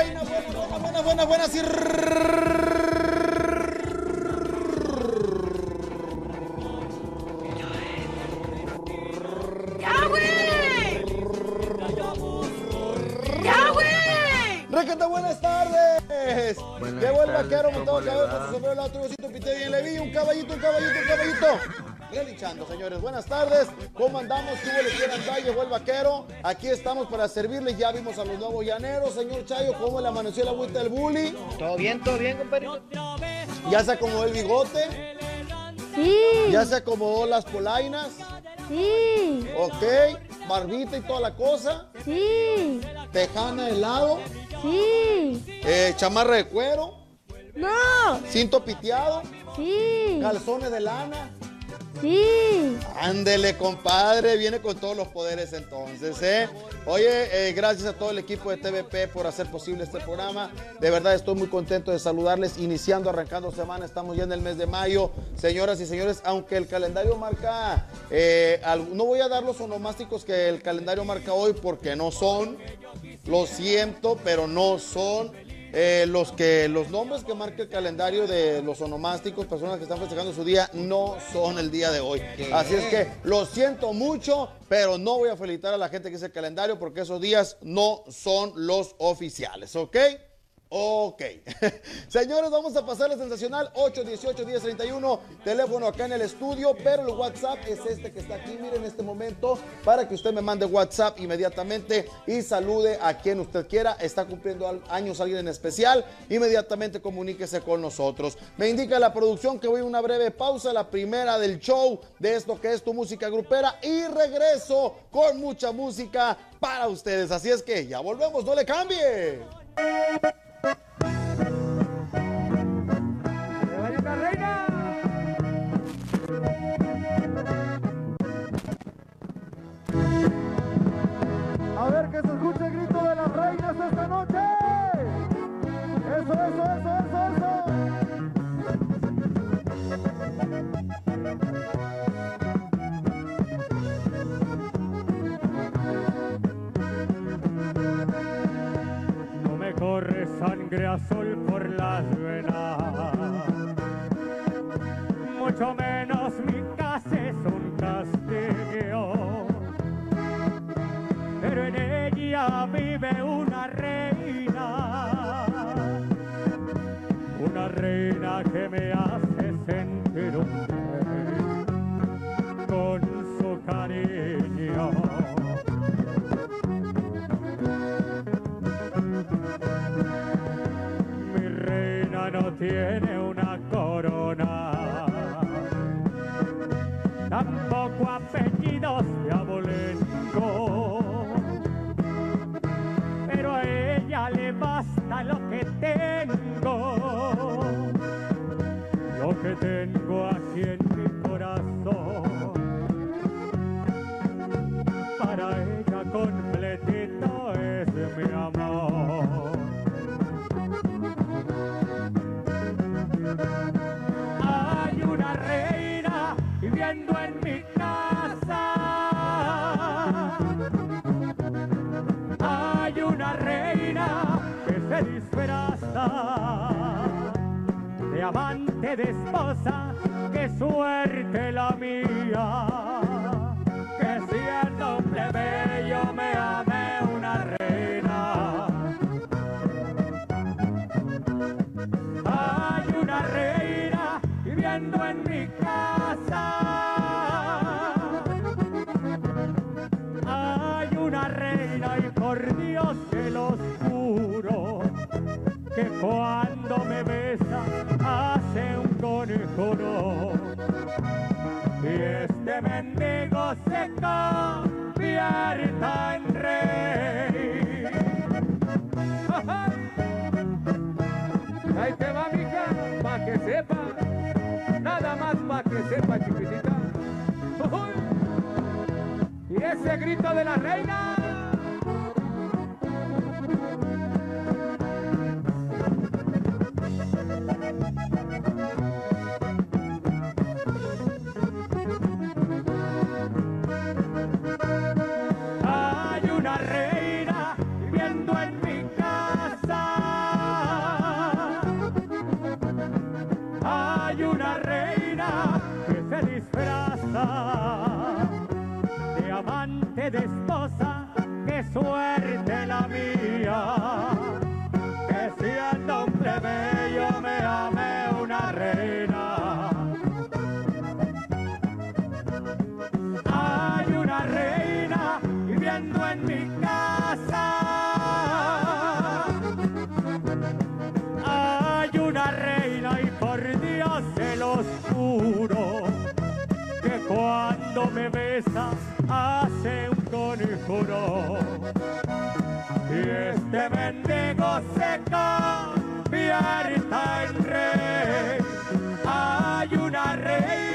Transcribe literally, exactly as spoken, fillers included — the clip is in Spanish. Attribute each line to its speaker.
Speaker 1: reina, buenas, buenas, buenas, buenas, buenas y...
Speaker 2: ¡Ya, güey! ¡Ya, güey!
Speaker 1: ¡Requete, buenas tardes!
Speaker 3: Buenas
Speaker 1: Llegó el
Speaker 3: tardes,
Speaker 1: vaquero
Speaker 3: ¿cómo
Speaker 1: montado
Speaker 3: le
Speaker 1: cabeza,
Speaker 3: va?
Speaker 1: su sombrero, el otro osito, pité bien, le vi un caballito, un caballito, un caballito. Relinchando, señores, buenas tardes. ¿Cómo andamos? ¿Qué hubo? Le quieran dar, llegó el vaquero. Aquí estamos para servirle. Ya vimos a los nuevos llaneros. Señor Chayo, ¿cómo le amaneció la agüita del bully?
Speaker 3: Todo bien, todo bien, compadre.
Speaker 1: ¿Ya se acomodó el bigote?
Speaker 4: Sí.
Speaker 1: ¿Ya se acomodó las polainas?
Speaker 4: Sí.
Speaker 1: Ok. Barbita y toda la cosa.
Speaker 4: Sí.
Speaker 1: Tejana de lado.
Speaker 4: Sí.
Speaker 1: Eh, chamarra de cuero.
Speaker 4: No.
Speaker 1: Cinto piteado.
Speaker 4: Sí.
Speaker 1: Calzones de lana.
Speaker 4: Sí.
Speaker 1: Ándele, compadre, viene con todos los poderes entonces, ¿eh? Oye, eh, gracias a todo el equipo de T V P por hacer posible este programa. De verdad estoy muy contento de saludarles, iniciando, arrancando semana, estamos ya en el mes de mayo. Señoras y señores, aunque el calendario marca, eh, al, no voy a dar los onomásticos que el calendario marca hoy porque no son, lo siento, pero no son. Eh, los que los nombres que marca el calendario de los onomásticos, personas que están festejando su día, no son el día de hoy.
Speaker 3: ¿Qué?
Speaker 1: Así es que lo siento mucho, pero no voy a felicitar a la gente que hizo el calendario porque esos días no son los oficiales, ¿ok? Ok. Señores, vamos a pasar la sensacional ocho dieciocho diez treinta y uno, teléfono acá en el estudio, pero el WhatsApp es este que está aquí, miren, en este momento, para que usted me mande WhatsApp inmediatamente y salude a quien usted quiera. Está cumpliendo años alguien en especial, inmediatamente comuníquese con nosotros. Me indica la producción que voy a una breve pausa, la primera del show de esto que es Tu Música Grupera, y regreso con mucha música para ustedes. Así es que ya volvemos, no le cambie.
Speaker 5: A ver que se escuche el grito de las reinas esta noche. Eso, eso, eso, eso, eso.
Speaker 6: No me corre sangre azul por las venas, mucho menos mi casa es un castillo, pero en ella vive una reina, una reina que me hace sentir un rey con su cariño. Mi reina no tiene una corona, tampoco apellidos de abolengo, pero a ella le basta lo que tengo, lo que tengo aquí en mi corazón. Para ella completito es mi amor. Hay una reina viviendo en mi casa. Hay una reina que se disfraza de amante, de esposa. Qué suerte la mía, que siendo un plebeyo me amé una reina. Hay una reina viviendo en mi casa. Hay una reina y por Dios que lo juro, que cuando me besa hace un conjuro y este mendigo se convierta en rey.
Speaker 5: Ahí te va, mija, pa' que sepa. Nada más pa' que sepa, chiquitita. Y ese grito de la reina.
Speaker 6: Hay una reina viviendo en mi casa. de esposa, qué suerte la mía, que siendo un plebeyo me ame una reina. Hay una reina viviendo en mi casa, hay una reina y por Dios se los juro, que cuando me besa hace un conjuro y este mendigo se convierta en rey. Hay una reina